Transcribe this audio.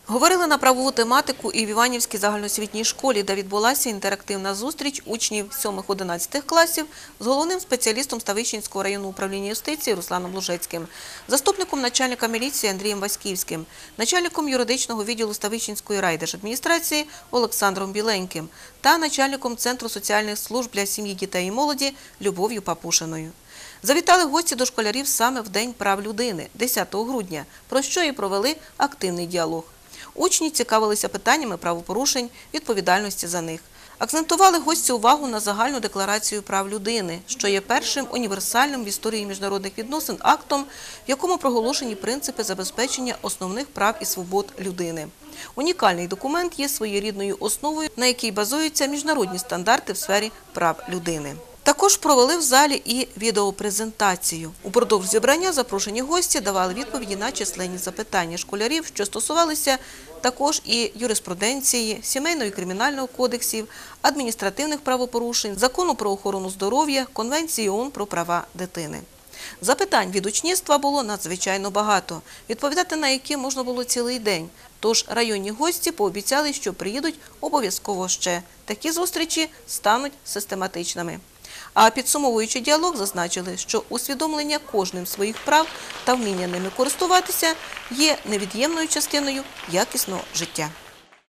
Говорили на правову тематику і в Іванівській загальноосвітній школі, де відбулася інтерактивна зустріч учнів 7-11 класів з головним спеціалістом Ставищенського районного управління юстиції Русланом Лужецьким, заступником начальника міліції Андрієм Васьківським, начальником юридичного відділу Ставищенської райдержадміністрації Олександром Біленьким та начальником Центру соціальних служб для сім'ї, дітей і молоді Любов'ю Папушиною. Завітали гості до школярів саме в День прав людини, 10 грудня, про що і провели активний діалог. Учні цікавилися питаннями правопорушень, відповідальності за них. Акцентували гості увагу на загальну декларацію прав людини, що є першим універсальним в історії міжнародних відносин актом, в якому проголошені принципи забезпечення основних прав і свобод людини. Унікальний документ є своєрідною основою, на якій базуються міжнародні стандарти в сфері прав людини. Також провели в залі і відеопрезентацію. Упродовж зібрання запрошені гості давали відповіді на численні запитання школярів, що стосувалися також і юриспруденції, сімейного і кримінального кодексів, адміністративних правопорушень, Закону про охорону здоров'я, Конвенції ООН про права дитини. Запитань від учнівства було надзвичайно багато, відповідати на які можна було цілий день. Тож районні гості пообіцяли, що приїдуть обов'язково ще. Такі зустрічі стануть систематичними. А підсумовуючи діалог, зазначили, що усвідомлення кожним своїх прав та вміння ними користуватися є невід'ємною частиною якісного життя.